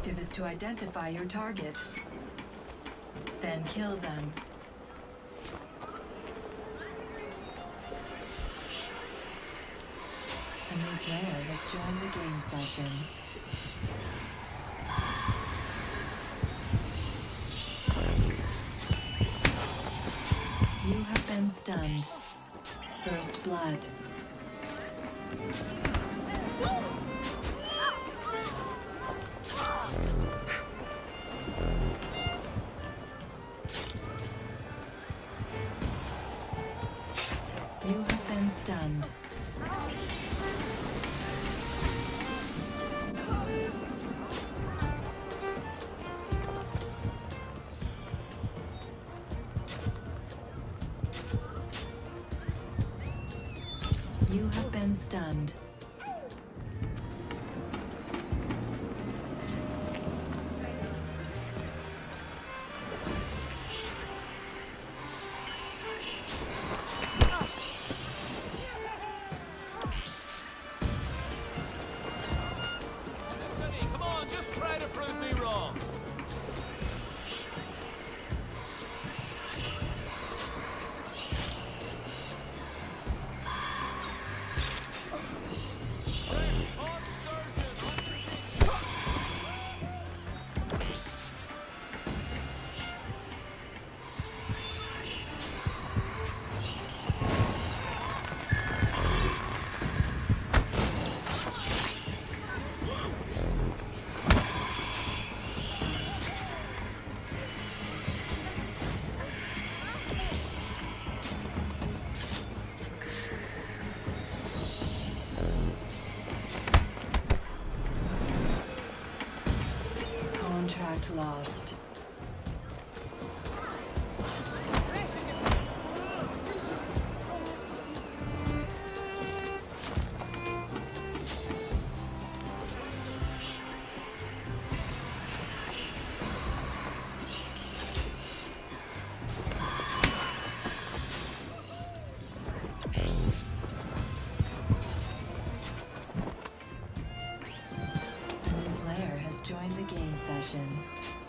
objective is to identify your target. Then kill them. A new player has joined the game session. You have been stunned. First blood. You have been stunned. You have been stunned. Come on, just try to prove me wrong. Contract lost. Join the game session.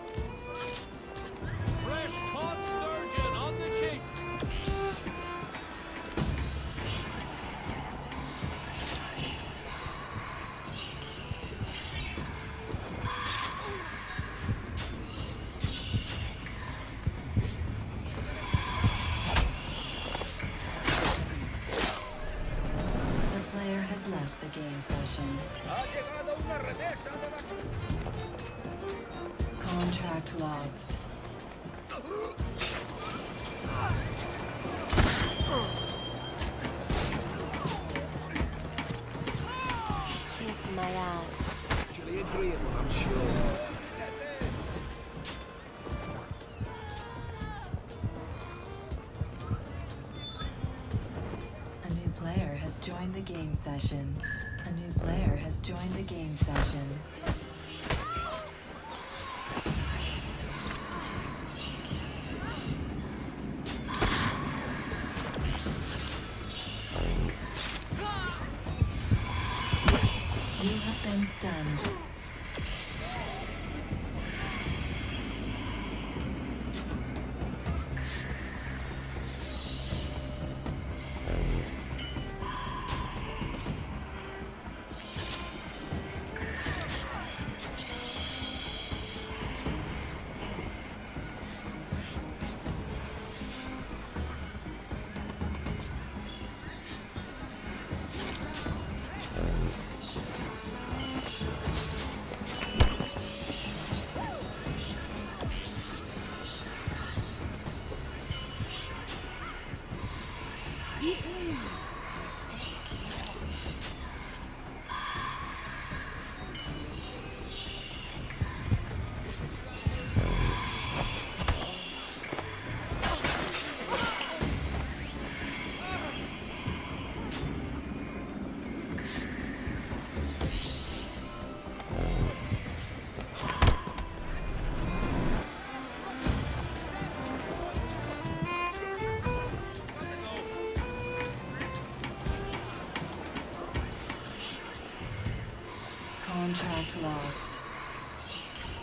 Fresh caught sturgeon on the cheek. The player has left the game session. Contract lost. Kiss my ass. Actually agreeable, I'm sure. A new player has joined the game session. A new player has joined the game session. You have been stunned. Contract lost.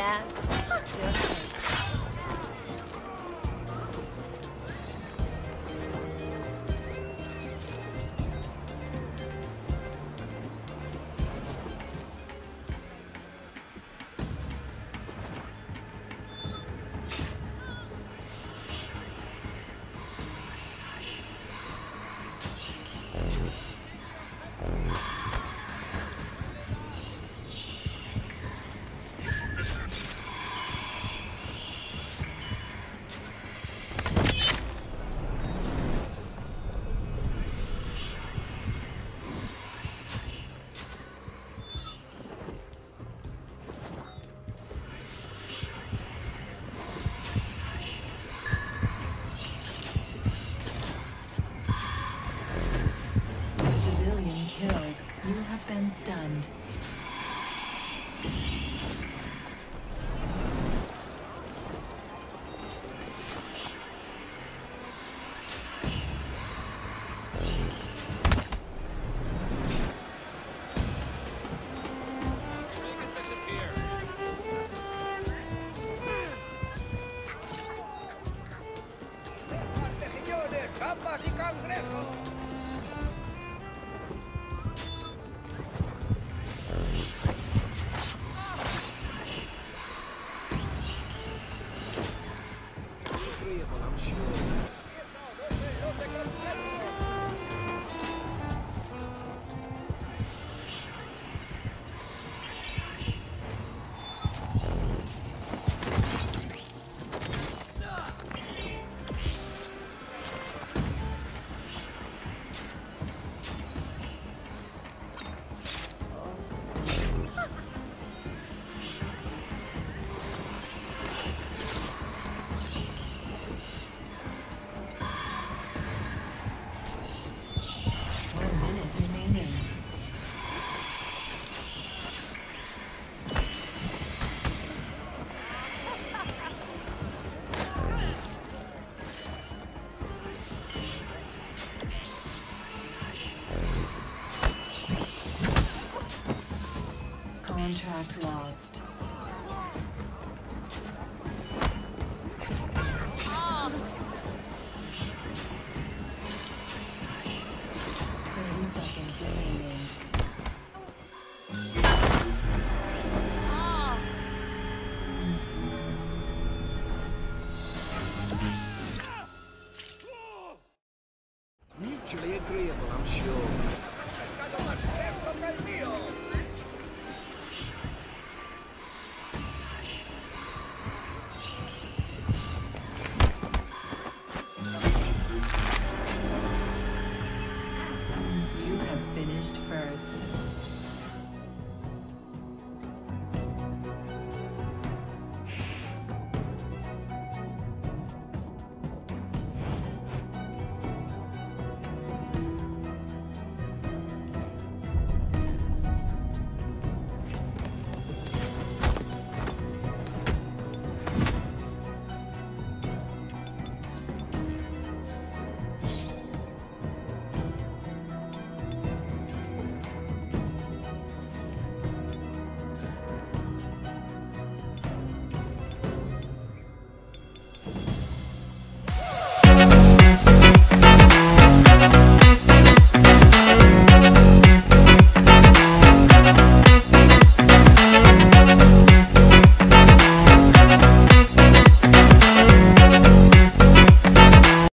ass. Civilian killed. You have been stunned. We can fix it here. Señores, chapas y cangrejos. Agreeable, I'm sure. Remaining. Contract lost. Oh, 30 seconds remaining. oh. Mutually agreeable, I'm sure. Pescado más fresco que el mío.